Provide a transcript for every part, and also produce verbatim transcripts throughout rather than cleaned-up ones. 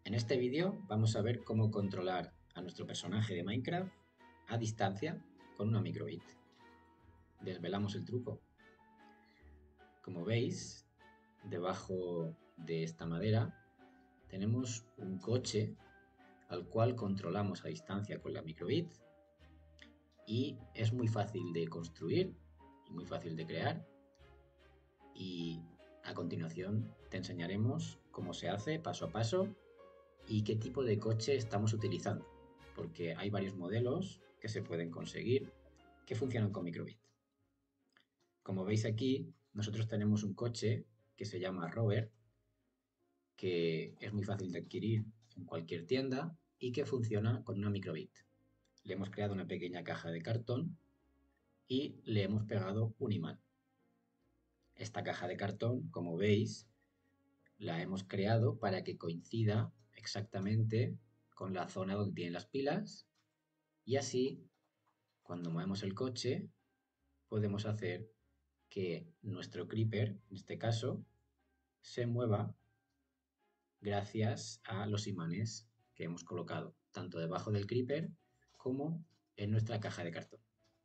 En este vídeo vamos a ver cómo controlar a nuestro personaje de Minecraft a distancia con una microbit. Desvelamos el truco. Como veis, debajo de esta madera tenemos un coche al cual controlamos a distancia con la microbit y es muy fácil de construir y muy fácil de crear. Y a continuación te enseñaremos cómo se hace paso a paso y qué tipo de coche estamos utilizando, porque hay varios modelos que se pueden conseguir que funcionan con microbit. Como veis aquí, nosotros tenemos un coche que se llama Rover, que es muy fácil de adquirir en cualquier tienda y que funciona con una microbit. Le hemos creado una pequeña caja de cartón y le hemos pegado un imán. Esta caja de cartón, como veis, la hemos creado para que coincida exactamente con la zona donde tienen las pilas y así, cuando movemos el coche, podemos hacer que nuestro creeper, en este caso, se mueva gracias a los imanes que hemos colocado, tanto debajo del creeper como en nuestra caja de cartón.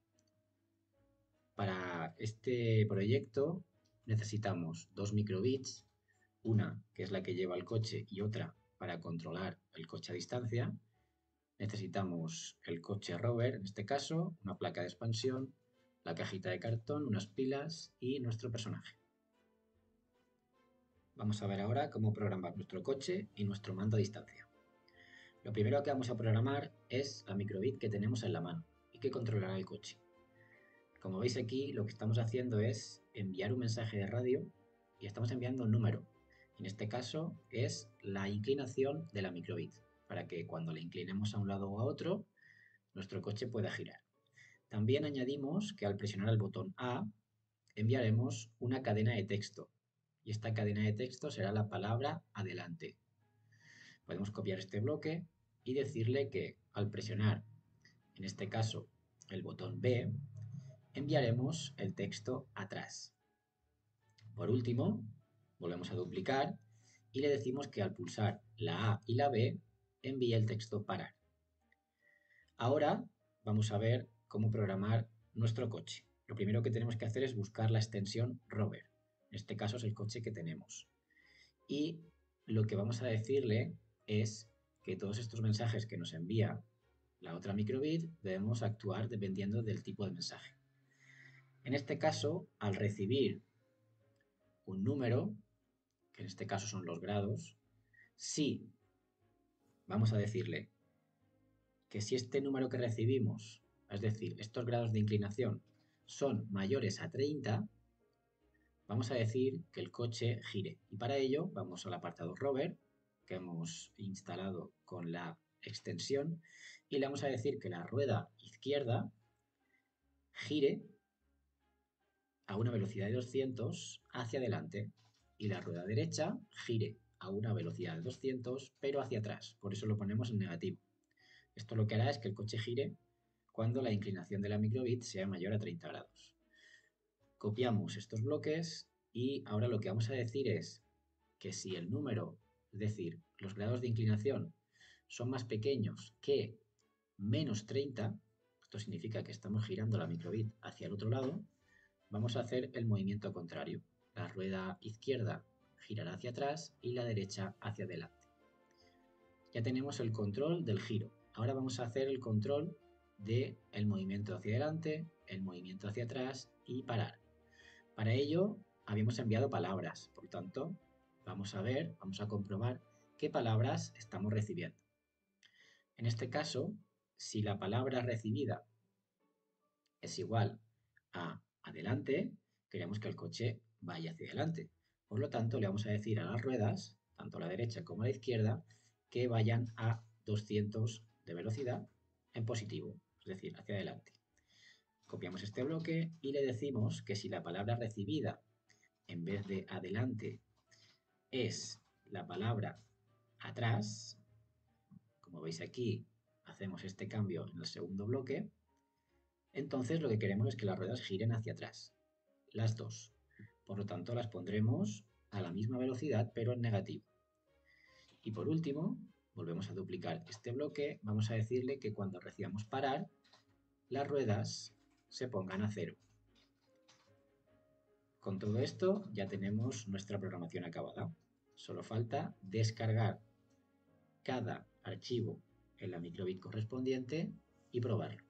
Para este proyecto necesitamos dos microbits, una que es la que lleva el coche y otra para controlar el coche a distancia. Necesitamos el coche Rover, en este caso, una placa de expansión, la cajita de cartón, unas pilas y nuestro personaje. Vamos a ver ahora cómo programar nuestro coche y nuestro mando a distancia. Lo primero que vamos a programar es la microbit que tenemos en la mano y que controlará el coche. Como veis aquí, lo que estamos haciendo es enviar un mensaje de radio y estamos enviando un número. En este caso es la inclinación de la microbit, para que cuando la inclinemos a un lado o a otro, nuestro coche pueda girar. También añadimos que al presionar el botón A enviaremos una cadena de texto y esta cadena de texto será la palabra adelante. Podemos copiar este bloque y decirle que al presionar, en este caso, el botón B, enviaremos el texto atrás. Por último, volvemos a duplicar y le decimos que al pulsar la A y la B envíe el texto parar. Ahora vamos a ver cómo programar nuestro coche. Lo primero que tenemos que hacer es buscar la extensión Rover. En este caso es el coche que tenemos. Y lo que vamos a decirle es que todos estos mensajes que nos envía la otra microbit debemos actuar dependiendo del tipo de mensaje. En este caso, al recibir un número, que en este caso son los grados, si vamos a decirle que si este número que recibimos, es decir, estos grados de inclinación, son mayores a treinta, vamos a decir que el coche gire. Y para ello vamos al apartado Rover, que hemos instalado con la extensión, y le vamos a decir que la rueda izquierda gire a una velocidad de doscientos hacia adelante y la rueda derecha gire a una velocidad de doscientos pero hacia atrás. Por eso lo ponemos en negativo. Esto lo que hará es que el coche gire cuando la inclinación de la microbit sea mayor a treinta grados. Copiamos estos bloques y ahora lo que vamos a decir es que si el número, es decir, los grados de inclinación son más pequeños que menos treinta, esto significa que estamos girando la microbit hacia el otro lado, vamos a hacer el movimiento contrario. La rueda izquierda girará hacia atrás y la derecha hacia adelante. Ya tenemos el control del giro. Ahora vamos a hacer el control del movimiento hacia adelante, el movimiento hacia atrás y parar. Para ello habíamos enviado palabras, por tanto vamos a ver, vamos a comprobar qué palabras estamos recibiendo. En este caso, si la palabra recibida es igual a adelante, queremos que el coche vaya hacia adelante. Por lo tanto, le vamos a decir a las ruedas, tanto a la derecha como a la izquierda, que vayan a doscientos de velocidad en positivo, es decir, hacia adelante. Copiamos este bloque y le decimos que si la palabra recibida en vez de adelante es la palabra atrás, como veis aquí, hacemos este cambio en el segundo bloque, entonces lo que queremos es que las ruedas giren hacia atrás, las dos. Por lo tanto, las pondremos a la misma velocidad, pero en negativo. Y por último, volvemos a duplicar este bloque. Vamos a decirle que cuando recibamos parar, las ruedas se pongan a cero. Con todo esto ya tenemos nuestra programación acabada. Solo falta descargar cada archivo en la microbit correspondiente y probarlo.